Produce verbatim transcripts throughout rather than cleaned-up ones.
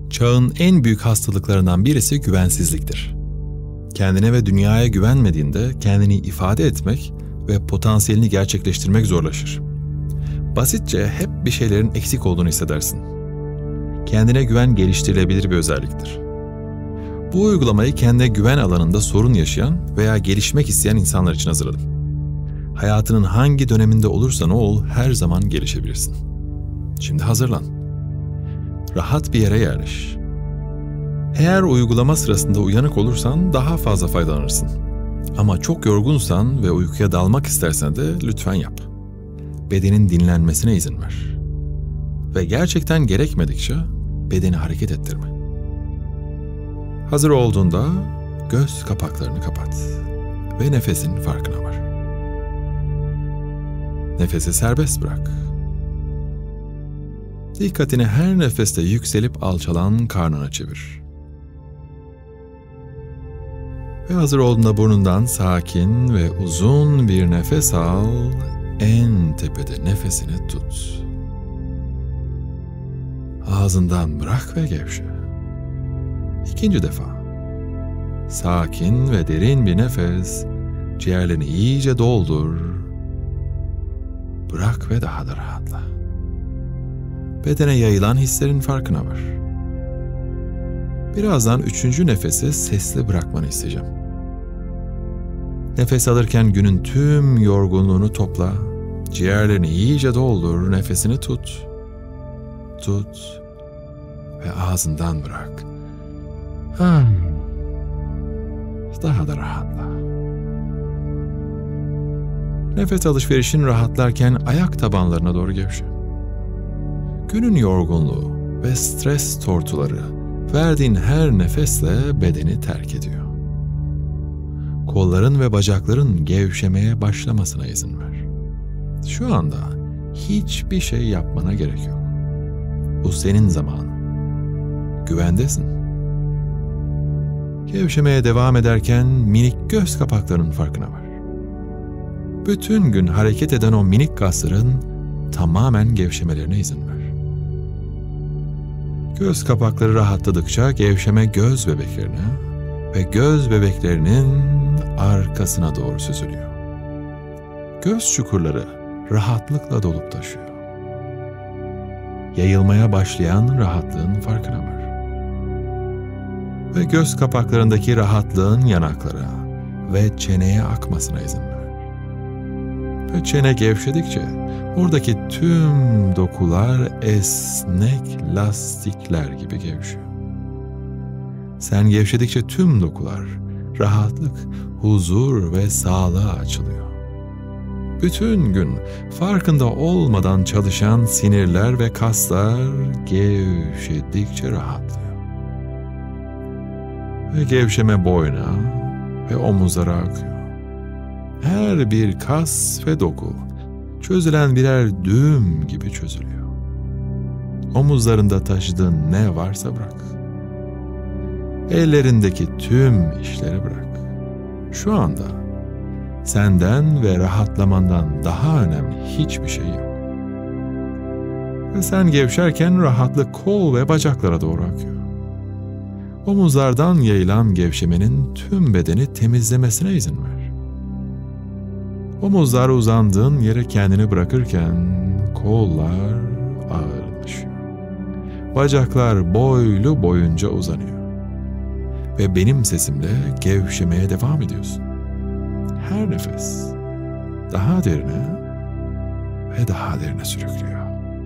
Çağın en büyük hastalıklarından birisi güvensizliktir. Kendine ve dünyaya güvenmediğinde kendini ifade etmek ve potansiyelini gerçekleştirmek zorlaşır. Basitçe hep bir şeylerin eksik olduğunu hissedersin. Kendine güven geliştirilebilir bir özelliktir. Bu uygulamayı kendine güven alanında sorun yaşayan veya gelişmek isteyen insanlar için hazırladım. Hayatının hangi döneminde olursan ol her zaman gelişebilirsin. Şimdi hazırlan. Rahat bir yere yerleş. Eğer uygulama sırasında uyanık olursan daha fazla faydalanırsın. Ama çok yorgunsan ve uykuya dalmak istersen de lütfen yap. Bedenin dinlenmesine izin ver. Ve gerçekten gerekmedikçe bedeni hareket ettirme. Hazır olduğunda göz kapaklarını kapat ve nefesin farkına var. Nefesi serbest bırak. Dikkatini her nefeste yükselip alçalan karnına çevir. Ve hazır olduğunda burnundan sakin ve uzun bir nefes al, en tepede nefesini tut. Ağzından bırak ve gevşe. İkinci defa. Sakin ve derin bir nefes, ciğerlerini iyice doldur. Bırak ve daha da rahatla. Bedene yayılan hislerin farkına var. Birazdan üçüncü nefesi sesli bırakmanı isteyeceğim. Nefes alırken günün tüm yorgunluğunu topla, ciğerlerini iyice doldur, nefesini tut, tut ve ağzından bırak. Daha da rahatla. Nefes alışverişin rahatlarken ayak tabanlarına doğru gevşe. Günün yorgunluğu ve stres tortuları verdiğin her nefesle bedeni terk ediyor. Kolların ve bacakların gevşemeye başlamasına izin ver. Şu anda hiçbir şey yapmana gerek yok. Bu senin zamanın. Güvendesin. Gevşemeye devam ederken minik göz kapaklarının farkına var. Bütün gün hareket eden o minik kasların tamamen gevşemelerine izin ver. Göz kapakları rahatladıkça gevşeme göz bebeklerine ve göz bebeklerinin arkasına doğru süzülüyor. Göz çukurları rahatlıkla dolup taşıyor. Yayılmaya başlayan rahatlığın farkına var. Ve göz kapaklarındaki rahatlığın yanaklara ve çeneye akmasına izin ver. Ve çene gevşedikçe oradaki tüm dokular esnek lastikler gibi gevşiyor. Sen gevşedikçe tüm dokular rahatlık, huzur ve sağlığa açılıyor. Bütün gün farkında olmadan çalışan sinirler ve kaslar gevşedikçe rahatlıyor. Ve gevşeme boyna ve omuzlara akıyor. Her bir kas ve doku çözülen birer düğüm gibi çözülüyor. Omuzlarında taşıdığın ne varsa bırak. Ellerindeki tüm işleri bırak. Şu anda senden ve rahatlamandan daha önemli hiçbir şey yok. Ve sen gevşerken rahatlık kol ve bacaklara doğru akıyor. Omuzlardan yayılan gevşemenin tüm bedeni temizlemesine izin ver. Omuzlar uzandığın yere kendini bırakırken kollar ağırlaşıyor. Bacaklar boylu boyunca uzanıyor. Ve benim sesimle gevşemeye devam ediyorsun. Her nefes daha derine ve daha derine sürüklüyor.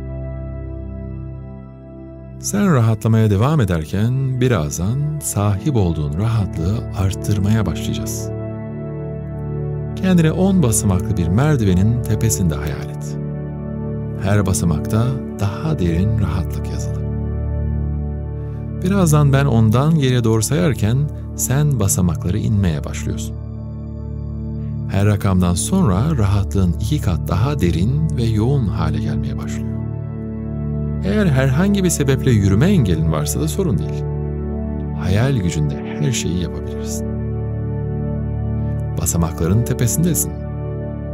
Sen rahatlamaya devam ederken birazdan sahip olduğun rahatlığı arttırmaya başlayacağız. Kendini on basamaklı bir merdivenin tepesinde hayal et. Her basamakta daha derin rahatlık yazılı. Birazdan ben ondan geriye doğru sayarken sen basamakları inmeye başlıyorsun. Her rakamdan sonra rahatlığın iki kat daha derin ve yoğun hale gelmeye başlıyor. Eğer herhangi bir sebeple yürüme engelin varsa da sorun değil. Hayal gücünde her şeyi yapabilirsin. Basamakların tepesindesin.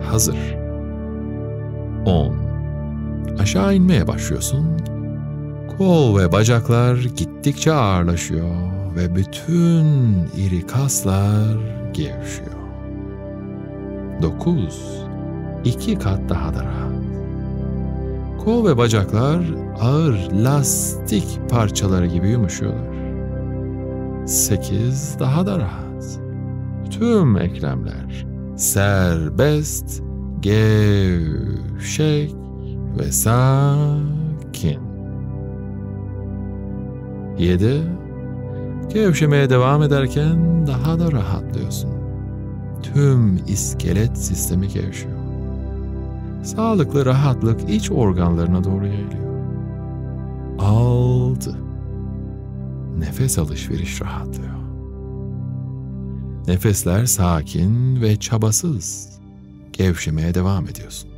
Hazır. on. Aşağı inmeye başlıyorsun. Kol ve bacaklar gittikçe ağırlaşıyor ve bütün iri kaslar gevşiyor. Dokuz. İki kat daha da rahat. Kol ve bacaklar ağır lastik parçaları gibi yumuşuyorlar. Sekiz. Daha da rahat. Tüm eklemler serbest, gevşek ve sakin. Yedi. Gevşemeye devam ederken daha da rahatlıyorsun. Tüm iskelet sistemi gevşiyor. Sağlıklı rahatlık iç organlarına doğru yayılıyor. Altı. Nefes alışveriş rahatlıyor. Nefesler sakin ve çabasız. Gevşemeye devam ediyorsun.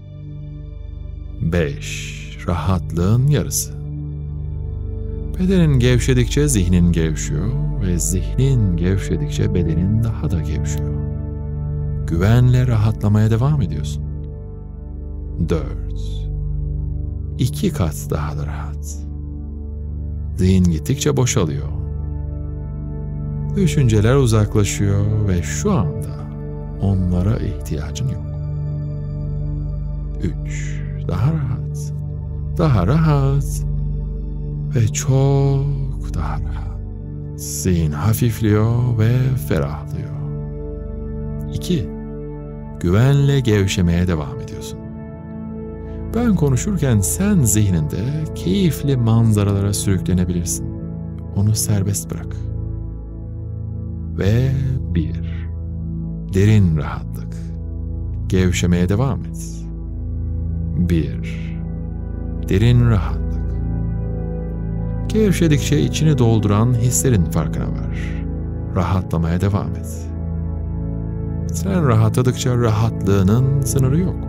Beş. Rahatlığın yarısı. Bedenin gevşedikçe zihnin gevşiyor ve zihnin gevşedikçe bedenin daha da gevşiyor. Güvenle rahatlamaya devam ediyorsun. Dört. İki kat daha da rahat. Zihin gittikçe boşalıyor. Düşünceler uzaklaşıyor ve şu anda onlara ihtiyacın yok. Üç. Daha rahat. Daha rahat. Ve çok daha rahat. Zihin hafifliyor ve ferahlıyor. İki. Güvenle gevşemeye devam ediyorsun. Ben konuşurken sen zihninde keyifli manzaralara sürüklenebilirsin. Onu serbest bırak. Ve bir. Derin rahatlık. Gevşemeye devam et. Bir. Derin rahatlık. Gevşedikçe içini dolduran hislerin farkına var. Rahatlamaya devam et. Sen rahatladıkça rahatlığının sınırı yok.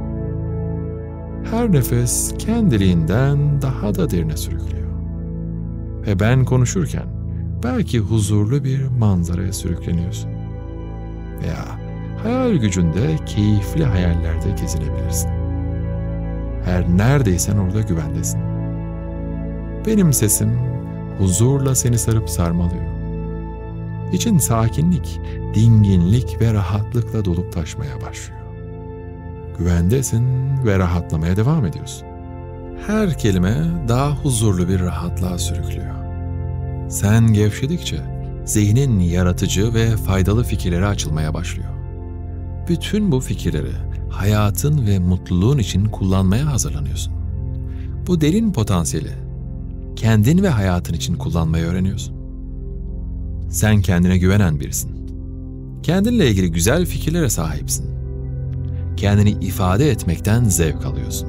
Her nefes kendiliğinden daha da derine sürüklüyor. Ve ben konuşurken belki huzurlu bir manzaraya sürükleniyorsun. Veya hayal gücünde keyifli hayallerde gezinebilirsin. Her neredeysen orada güvendesin. Benim sesim huzurla seni sarıp sarmalıyor. İçin sakinlik, dinginlik ve rahatlıkla dolup taşmaya başlıyor. Güvendesin ve rahatlamaya devam ediyorsun. Her kelime daha huzurlu bir rahatlığa sürüklüyor. Sen gevşedikçe zihnin yaratıcı ve faydalı fikirlere açılmaya başlıyor. Bütün bu fikirleri hayatın ve mutluluğun için kullanmaya hazırlanıyorsun. Bu derin potansiyeli kendin ve hayatın için kullanmayı öğreniyorsun. Sen kendine güvenen birisin. Kendinle ilgili güzel fikirlere sahipsin. Kendini ifade etmekten zevk alıyorsun.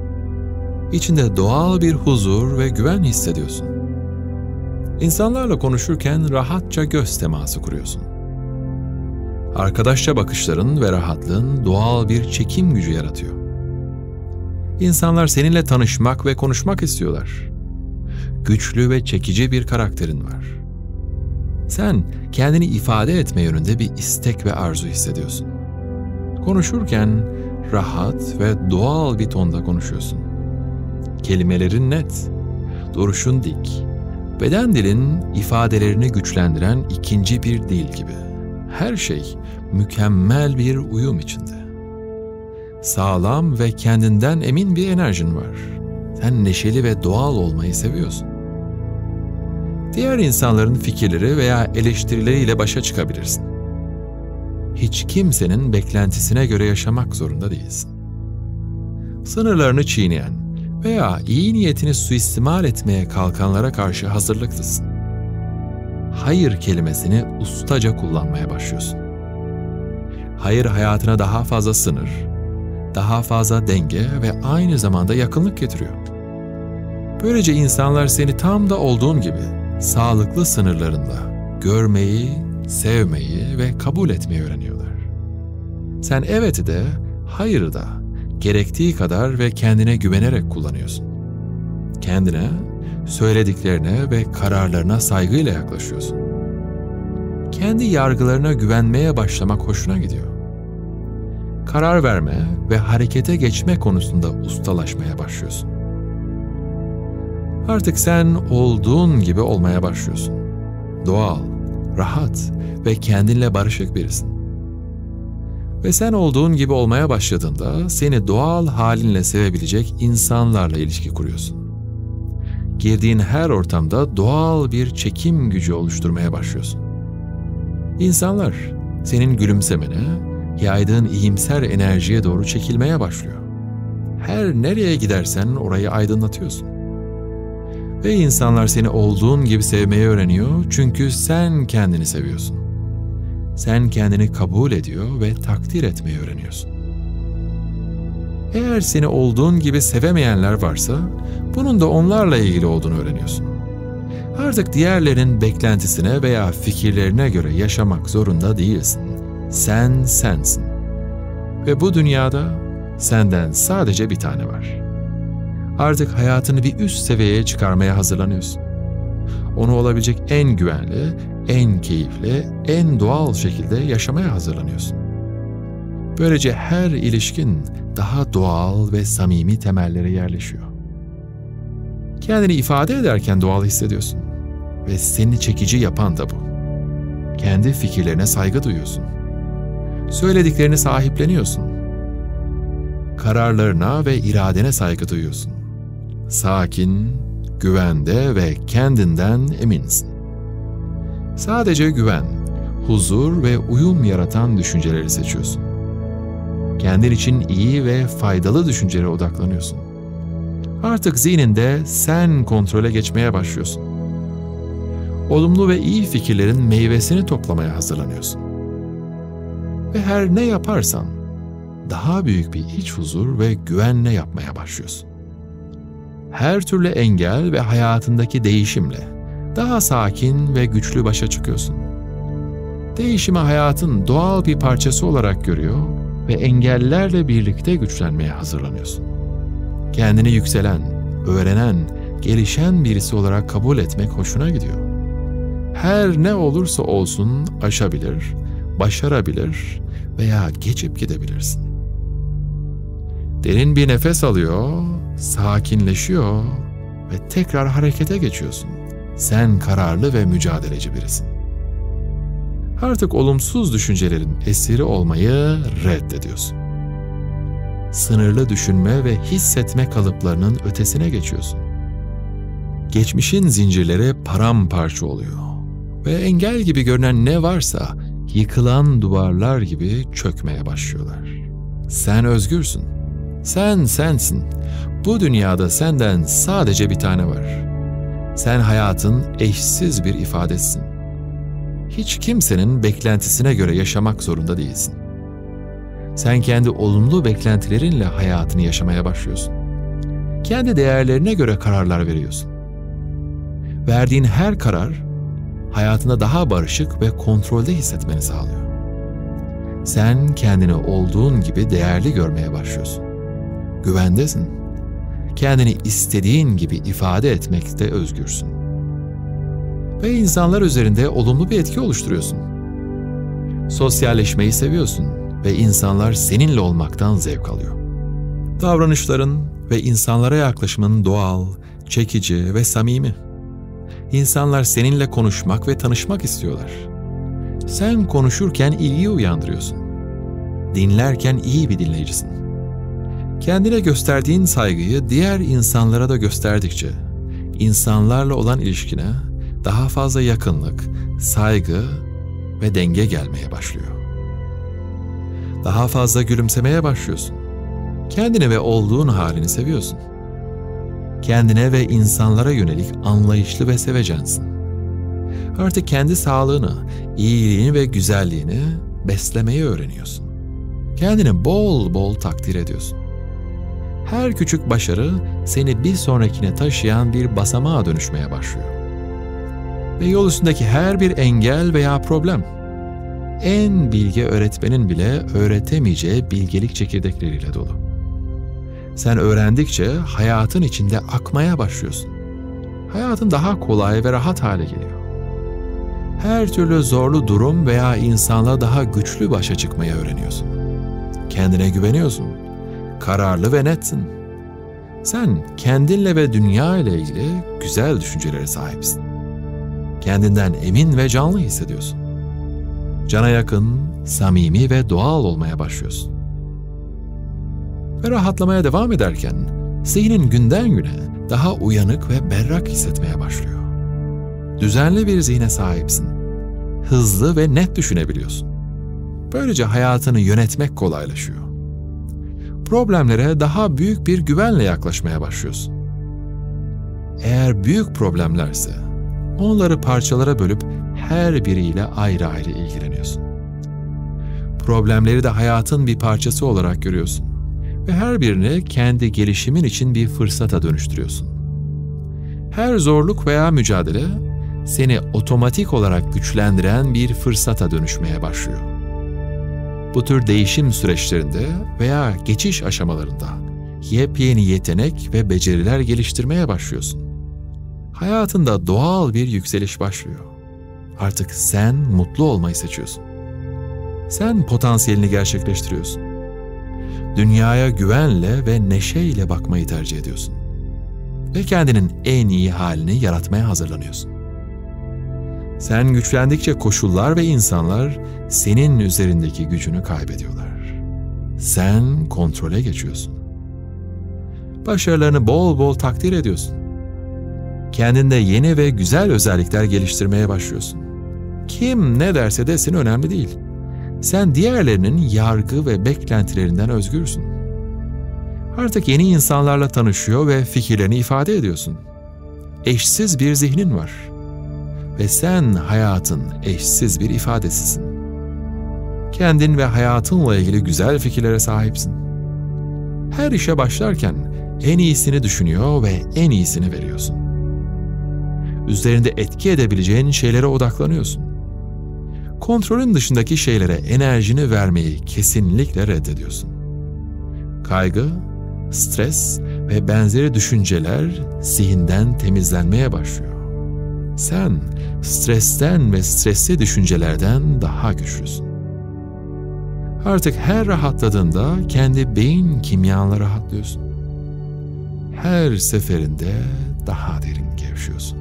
İçinde doğal bir huzur ve güven hissediyorsun. İnsanlarla konuşurken rahatça göz teması kuruyorsun. Arkadaşça bakışların ve rahatlığın doğal bir çekim gücü yaratıyor. İnsanlar seninle tanışmak ve konuşmak istiyorlar. Güçlü ve çekici bir karakterin var. Sen kendini ifade etme yönünde bir istek ve arzu hissediyorsun. Konuşurken rahat ve doğal bir tonda konuşuyorsun. Kelimelerin net, duruşun dik, beden dilin ifadelerini güçlendiren ikinci bir dil gibi. Her şey mükemmel bir uyum içinde. Sağlam ve kendinden emin bir enerjin var. Sen neşeli ve doğal olmayı seviyorsun. Diğer insanların fikirleri veya eleştirileriyle başa çıkabilirsin. Hiç kimsenin beklentisine göre yaşamak zorunda değilsin. Sınırlarını çiğneyen veya iyi niyetini suistimal etmeye kalkanlara karşı hazırlıklısın. Hayır kelimesini ustaca kullanmaya başlıyorsun. Hayır hayatına daha fazla sınır, daha fazla denge ve aynı zamanda yakınlık getiriyor. Böylece insanlar seni tam da olduğun gibi sağlıklı sınırlarında görmeyi, sevmeyi ve kabul etmeyi öğreniyorlar. Sen evet'i de, hayırı da gerektiği kadar ve kendine güvenerek kullanıyorsun. Kendine, söylediklerine ve kararlarına saygıyla yaklaşıyorsun. Kendi yargılarına güvenmeye başlamak hoşuna gidiyor. Karar verme ve harekete geçme konusunda ustalaşmaya başlıyorsun. Artık sen olduğun gibi olmaya başlıyorsun. Doğal, rahat ve kendinle barışık birisin. Ve sen olduğun gibi olmaya başladığında seni doğal halinle sevebilecek insanlarla ilişki kuruyorsun. Girdiğin her ortamda doğal bir çekim gücü oluşturmaya başlıyorsun. İnsanlar senin gülümsemene, yaydığın iyimser enerjiye doğru çekilmeye başlıyor. Her nereye gidersen orayı aydınlatıyorsun. Ve insanlar seni olduğun gibi sevmeyi öğreniyor çünkü sen kendini seviyorsun. Sen kendini kabul ediyor ve takdir etmeyi öğreniyorsun. Eğer seni olduğun gibi sevemeyenler varsa, bunun da onlarla ilgili olduğunu öğreniyorsun. Artık diğerlerinin beklentisine veya fikirlerine göre yaşamak zorunda değilsin. Sen sensin. Ve bu dünyada senden sadece bir tane var. Artık hayatını bir üst seviyeye çıkarmaya hazırlanıyorsun. Onu olabilecek en güvenli, en keyifli, en doğal şekilde yaşamaya hazırlanıyorsun. Böylece her ilişkin daha doğal ve samimi temellere yerleşiyor. Kendini ifade ederken doğal hissediyorsun. Ve seni çekici yapan da bu. Kendi fikirlerine saygı duyuyorsun. Söylediklerini sahipleniyorsun. Kararlarına ve iradene saygı duyuyorsun. Sakin, güvende ve kendinden eminsin. Sadece güven, huzur ve uyum yaratan düşünceleri seçiyorsun. Kendin için iyi ve faydalı düşüncelere odaklanıyorsun. Artık zihninde sen kontrole geçmeye başlıyorsun. Olumlu ve iyi fikirlerin meyvesini toplamaya hazırlanıyorsun. Ve her ne yaparsan daha büyük bir iç huzur ve güvenle yapmaya başlıyorsun. Her türlü engel ve hayatındaki değişimle daha sakin ve güçlü başa çıkıyorsun. Değişimi hayatın doğal bir parçası olarak görüyor ve engellerle birlikte güçlenmeye hazırlanıyorsun. Kendini yükselen, öğrenen, gelişen birisi olarak kabul etmek hoşuna gidiyor. Her ne olursa olsun aşabilir, başarabilir veya geçip gidebilirsin. Derin bir nefes alıyor, sakinleşiyor ve tekrar harekete geçiyorsun. Sen kararlı ve mücadeleci birisin. Artık olumsuz düşüncelerin esiri olmayı reddediyorsun. Sınırlı düşünme ve hissetme kalıplarının ötesine geçiyorsun. Geçmişin zincirleri paramparça oluyor ve engel gibi görünen ne varsa yıkılan duvarlar gibi çökmeye başlıyorlar. Sen özgürsün. Sen sensin. Bu dünyada senden sadece bir tane var. Sen hayatın eşsiz bir ifadesisin. Hiç kimsenin beklentisine göre yaşamak zorunda değilsin. Sen kendi olumlu beklentilerinle hayatını yaşamaya başlıyorsun. Kendi değerlerine göre kararlar veriyorsun. Verdiğin her karar, hayatında daha barışık ve kontrolde hissetmeni sağlıyor. Sen kendini olduğun gibi değerli görmeye başlıyorsun. Güvendesin. Kendini istediğin gibi ifade etmekte özgürsün. Ve insanlar üzerinde olumlu bir etki oluşturuyorsun. Sosyalleşmeyi seviyorsun ve insanlar seninle olmaktan zevk alıyor. Davranışların ve insanlara yaklaşımın doğal, çekici ve samimi. İnsanlar seninle konuşmak ve tanışmak istiyorlar. Sen konuşurken ilgi uyandırıyorsun. Dinlerken iyi bir dinleyicisin. Kendine gösterdiğin saygıyı diğer insanlara da gösterdikçe, insanlarla olan ilişkine daha fazla yakınlık, saygı ve denge gelmeye başlıyor. Daha fazla gülümsemeye başlıyorsun. Kendini ve olduğun halini seviyorsun. Kendine ve insanlara yönelik anlayışlı ve sevecensin. Artık kendi sağlığını, iyiliğini ve güzelliğini beslemeyi öğreniyorsun. Kendini bol bol takdir ediyorsun. Her küçük başarı seni bir sonrakine taşıyan bir basamağa dönüşmeye başlıyor. Ve yol üstündeki her bir engel veya problem, en bilge öğretmenin bile öğretemeyeceği bilgelik çekirdekleriyle dolu. Sen öğrendikçe hayatın içinde akmaya başlıyorsun. Hayatın daha kolay ve rahat hale geliyor. Her türlü zorlu durum veya insanla daha güçlü başa çıkmayı öğreniyorsun. Kendine güveniyorsun. Kararlı ve netsin. Sen kendinle ve dünya ile ilgili güzel düşüncelere sahipsin. Kendinden emin ve canlı hissediyorsun. Cana yakın, samimi ve doğal olmaya başlıyorsun. Ve rahatlamaya devam ederken zihnin günden güne daha uyanık ve berrak hissetmeye başlıyor. Düzenli bir zihne sahipsin. Hızlı ve net düşünebiliyorsun. Böylece hayatını yönetmek kolaylaşıyor. Problemlere daha büyük bir güvenle yaklaşmaya başlıyorsun. Eğer büyük problemlerse onları parçalara bölüp her biriyle ayrı ayrı ilgileniyorsun. Problemleri de hayatın bir parçası olarak görüyorsun ve her birini kendi gelişimin için bir fırsata dönüştürüyorsun. Her zorluk veya mücadele seni otomatik olarak güçlendiren bir fırsata dönüşmeye başlıyor. Bu tür değişim süreçlerinde veya geçiş aşamalarında yepyeni yetenek ve beceriler geliştirmeye başlıyorsun. Hayatında doğal bir yükseliş başlıyor. Artık sen mutlu olmayı seçiyorsun. Sen potansiyelini gerçekleştiriyorsun. Dünyaya güvenle ve neşeyle bakmayı tercih ediyorsun. Ve kendinin en iyi halini yaratmaya hazırlanıyorsun. Sen güçlendikçe koşullar ve insanlar senin üzerindeki gücünü kaybediyorlar. Sen kontrole geçiyorsun. Başarılarını bol bol takdir ediyorsun. Kendinde yeni ve güzel özellikler geliştirmeye başlıyorsun. Kim ne derse desin önemli değil. Sen diğerlerinin yargı ve beklentilerinden özgürsün. Artık yeni insanlarla tanışıyor ve fikirlerini ifade ediyorsun. Eşsiz bir zihnin var. Ve sen hayatın eşsiz bir ifadesisin. Kendin ve hayatınla ilgili güzel fikirlere sahipsin. Her işe başlarken en iyisini düşünüyor ve en iyisini veriyorsun. Üzerinde etki edebileceğin şeylere odaklanıyorsun. Kontrolün dışındaki şeylere enerjini vermeyi kesinlikle reddediyorsun. Kaygı, stres ve benzeri düşünceler zihinden temizlenmeye başlıyor. Sen stresten ve stresli düşüncelerden daha güçlüsün. Artık her rahatladığında kendi beyin kimyanla rahatlıyorsun. Her seferinde daha derin gevşiyorsun.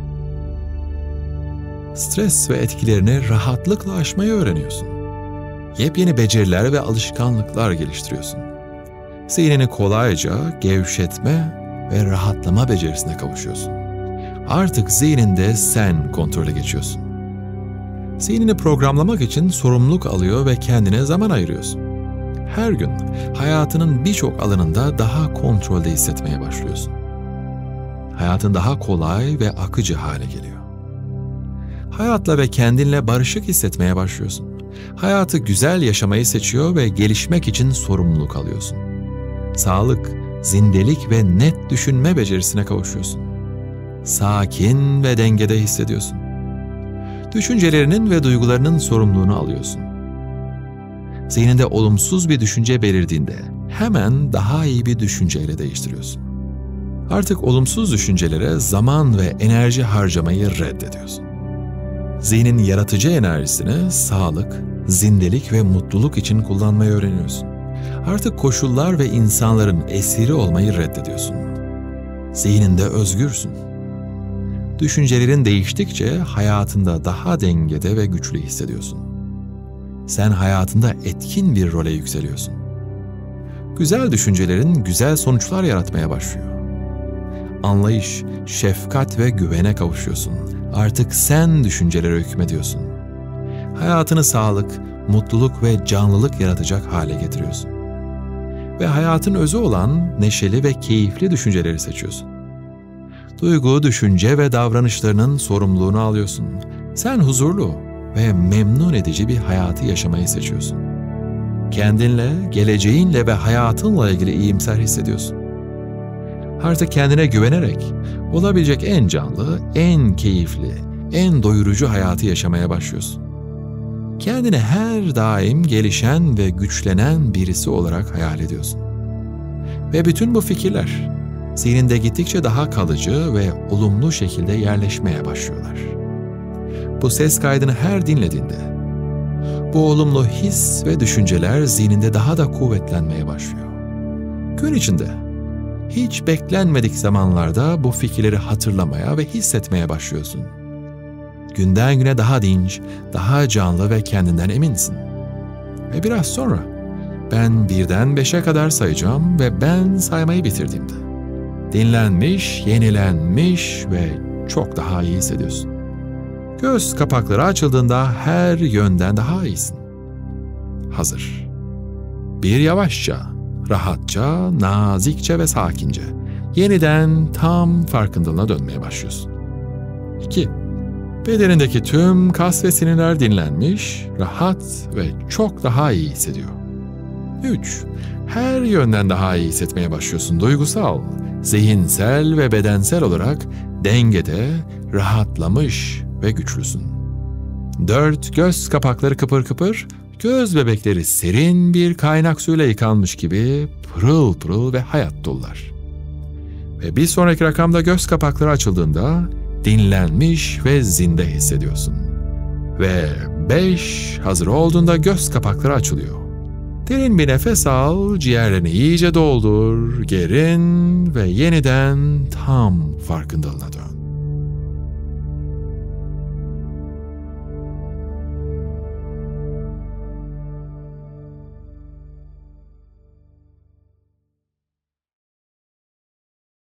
Stres ve etkilerini rahatlıkla aşmayı öğreniyorsun. Yepyeni beceriler ve alışkanlıklar geliştiriyorsun. Zihnini kolayca gevşetme ve rahatlama becerisine kavuşuyorsun. Artık zihninde sen kontrole geçiyorsun. Zihnini programlamak için sorumluluk alıyor ve kendine zaman ayırıyorsun. Her gün hayatının birçok alanında daha kontrolde hissetmeye başlıyorsun. Hayatın daha kolay ve akıcı hale geliyor. Hayatla ve kendinle barışık hissetmeye başlıyorsun. Hayatı güzel yaşamayı seçiyor ve gelişmek için sorumluluk alıyorsun. Sağlık, zindelik ve net düşünme becerisine kavuşuyorsun. Sakin ve dengede hissediyorsun. Düşüncelerinin ve duygularının sorumluluğunu alıyorsun. Zihninde olumsuz bir düşünce belirdiğinde hemen daha iyi bir düşünceyle değiştiriyorsun. Artık olumsuz düşüncelere zaman ve enerji harcamayı reddediyorsun. Zihnin yaratıcı enerjisini sağlık, zindelik ve mutluluk için kullanmayı öğreniyorsun. Artık koşullar ve insanların esiri olmayı reddediyorsun. Zihninde özgürsün. Düşüncelerin değiştikçe hayatında daha dengede ve güçlü hissediyorsun. Sen hayatında etkin bir role yükseliyorsun. Güzel düşüncelerin güzel sonuçlar yaratmaya başlıyor. Anlayış, şefkat ve güvene kavuşuyorsun. Artık sen düşüncelere hükmediyorsun. Hayatını sağlık, mutluluk ve canlılık yaratacak hale getiriyorsun. Ve hayatın özü olan neşeli ve keyifli düşünceleri seçiyorsun. Duygu, düşünce ve davranışlarının sorumluluğunu alıyorsun. Sen huzurlu ve memnun edici bir hayatı yaşamayı seçiyorsun. Kendinle, geleceğinle ve hayatınla ilgili iyimser hissediyorsun. Artık kendine güvenerek olabilecek en canlı, en keyifli, en doyurucu hayatı yaşamaya başlıyorsun. Kendini her daim gelişen ve güçlenen birisi olarak hayal ediyorsun. Ve bütün bu fikirler zihninde gittikçe daha kalıcı ve olumlu şekilde yerleşmeye başlıyorlar. Bu ses kaydını her dinlediğinde bu olumlu his ve düşünceler zihninde daha da kuvvetlenmeye başlıyor. Gün içinde hiç beklenmedik zamanlarda bu fikirleri hatırlamaya ve hissetmeye başlıyorsun. Günden güne daha dinç, daha canlı ve kendinden eminsin. Ve biraz sonra ben birden beşe kadar sayacağım ve ben saymayı bitirdiğimde dinlenmiş, yenilenmiş ve çok daha iyi hissediyorsun. Göz kapakları açıldığında her yönden daha iyisin. Hazır. Bir yavaşça, rahatça, nazikçe ve sakince yeniden tam farkındalığına dönmeye başlıyorsun. İki. Bedenindeki tüm kas ve sinirler dinlenmiş, rahat ve çok daha iyi hissediyor. Üç. Her yönden daha iyi hissetmeye başlıyorsun. Duygusal, zihinsel ve bedensel olarak dengede, rahatlamış ve güçlüsün. Dört. Göz kapakları kıpır kıpır, göz bebekleri serin bir kaynak suyla yıkanmış gibi pırıl pırıl ve hayat dolular. Ve bir sonraki rakamda göz kapakları açıldığında dinlenmiş ve zinde hissediyorsun. Ve beş. Hazır olduğunda göz kapakları açılıyor. Derin bir nefes al, ciğerlerini iyice doldur, gerin ve yeniden tam farkındalığına dön.